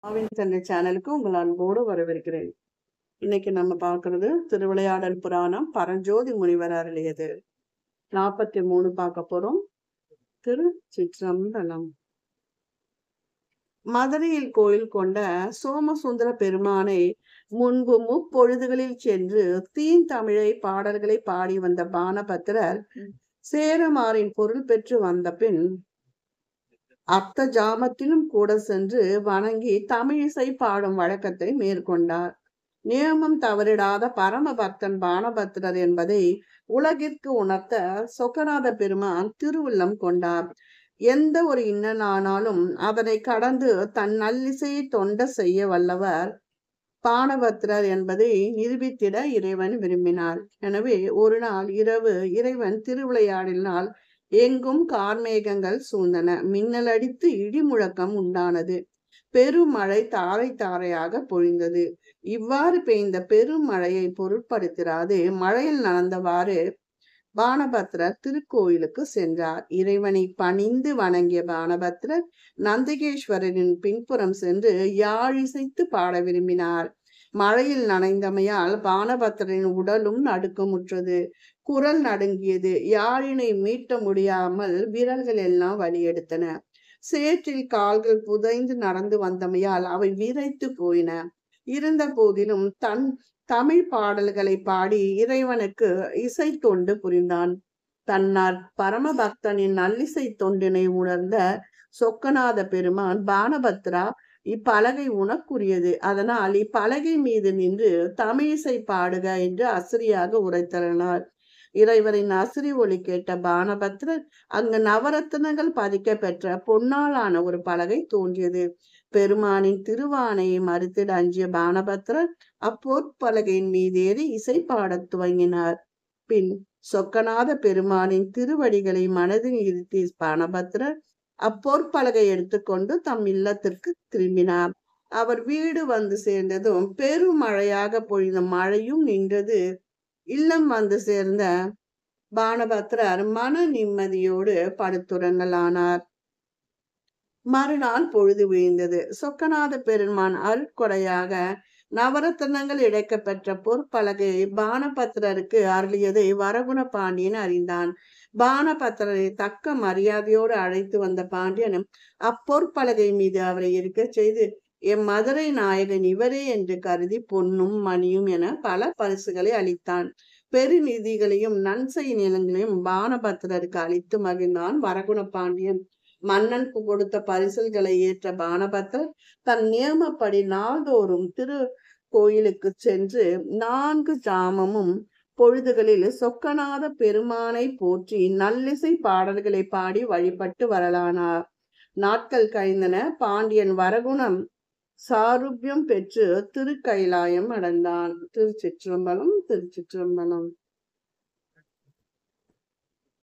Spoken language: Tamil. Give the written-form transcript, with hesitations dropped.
தந்தை சேனலுக்கு உங்கள் அன்போடு வரவேற்கிறேன். இன்னைக்கு நம்ம பார்க்கறது திருவிளையாடல் புராணம் பரஞ்சோதி முனிவர் அருளியது 43 பார்க்க போறோம். திருச்சிற்றம்பலம். மதுரையில் கோயில் கொண்ட சோமசுந்தர பெருமானை முன்பு முப்பொழுதுகளில் சென்று தீந்தமிழை பாடல்களை பாடி வந்த பானபத்திரர் சேரமாரின் பொருள் பெற்று வந்த பின் அர்த்த ஜாமத்திலும் கூட சென்று வணங்கி தமிழிசை பாடும் வழக்கத்தை மேற்கொண்டார். நியமம் தவறிடாத பரம பக்தன் பானபத்திரர் என்பதை உலகிற்கு உணர்த்த சொக்கநாத பெருமான் திருவுள்ளம் கொண்டார். எந்த ஒரு இன்னனானாலும் அதனை கடந்து தன் நல்லிசையை தொண்ட செய்ய வல்லவர் பானபத்திரர் என்பதை நிரூபித்திட இறைவன் விரும்பினார். எனவே ஒரு நாள் இரவு இறைவன் திருவிளையாடினால் எங்கும் கார்மேகங்கள் சூழ்ந்தன. மின்னல் அடித்து இடி முழக்கம் உண்டானது. பெருமழை தாரை தாரையாக பொழிந்தது. இவ்வாறு பெய்ந்த பெருமழையை பொருட்படுத்திராது மழையில் நனைந்தவாறு பானபத்திரர் திருக்கோயிலுக்கு சென்றார். இறைவனை பணிந்து வணங்கிய பானபத்திரர் நந்திகேஸ்வரரின் பின்புறம் சென்று யாழிசைத்து பாட விரும்பினார். மழையில் நனைந்தமையால் பானபத்திரரின் உடலும் நடுக்கமுற்றது. குரல் நடுங்கியது. யாழினை மீட்ட முடியாமல் விரல்கள் எல்லாம் வலியெடுத்தன. சேற்றில் கால்கள் புதைந்து நடந்து வந்தமையால் அவை விரைத்து போயின. இருந்த போதிலும் தன் தமிழ் பாடல்களை பாடி இறைவனுக்கு இசை தொண்டு புரிந்தான். தன்னார் பரமபக்தனின் நல்லிசை தொண்டினை உணர்ந்த சொக்கநாத பெருமான் பானபத்ரா, இப்பலகை உனக்குரியது, அதனால் இப்பலகை மீது நின்று தமிழிசை பாடுக என்று அசிரியாக உரைத்தரனார். இறைவரின் அசிரி ஒலி கேட்ட பானபத்திரர் அங்கு நவரத்தினங்கள் பதிக்க பெற்ற பொன்னாலான ஒரு பலகை தோன்றியது. பெருமானின் திருவானையை மறுத்திட அஞ்சிய பானபத்திரர் அப்பொற்பலகையின் மீதேறி இசை பாடத் துவங்கினார். பின் சொக்கநாத பெருமானின் திருவடிகளை மனதில் இருத்தி பானபத்திரர் அப்பொற்பலகை எடுத்துக்கொண்டு தம் இல்லத்திற்கு திரும்பினார். அவர் வீடு வந்து சேர்ந்ததும் பெருமழையாக பொழிந்த மழையும் நின்றது. இல்லம் வந்து சேர்ந்த பானபத்திரர் மன நிம்மதியோடு படுத்துறங்கலானார். மறுநாள் பொழுது வீழ்ந்தது. சொக்கநாத பெருமான் அருட்கொடையாக நவரத்தினங்கள் இழைக்க பெற்ற பொற்பலகையை பானபத்திரருக்கு அருளியதை வரகுண பாண்டியன் அறிந்தான். பானபத்திரரை தக்க மரியாதையோடு அழைத்து வந்த பாண்டியனும் அப்பொற்பலகை மீது அவரை இருக்க செய்து எம் மதுரை நாயகன் இவரே என்று கருதி பொன்னும் மணியும் என பல பரிசுகளை அளித்தான். பெருநிதிகளையும் நன்செய் நிலங்களையும் பானபத்திரருக்கு அளித்து மகிழ்ந்தான் வரகுண பாண்டியன். மன்னன் கொடுத்த பரிசல்களை ஏற்ற பானபத்திரர் தன் நியமப்படி நாள்தோறும் திரு கோயிலுக்கு சென்று 4 ஜாமமும் பொழுதுகளில் சொக்கநாத பெருமானை போற்றி நல்லிசை பாடல்களை பாடி வழிபட்டு வரலானார். நாட்கள் கழிந்தன. பாண்டியன் வரகுணம் சாருபியம் பெற்று திருக்கைலாயம் அடைந்தான். திருச்சிற்றம்பலம். திருச்சிற்றம்பலம்.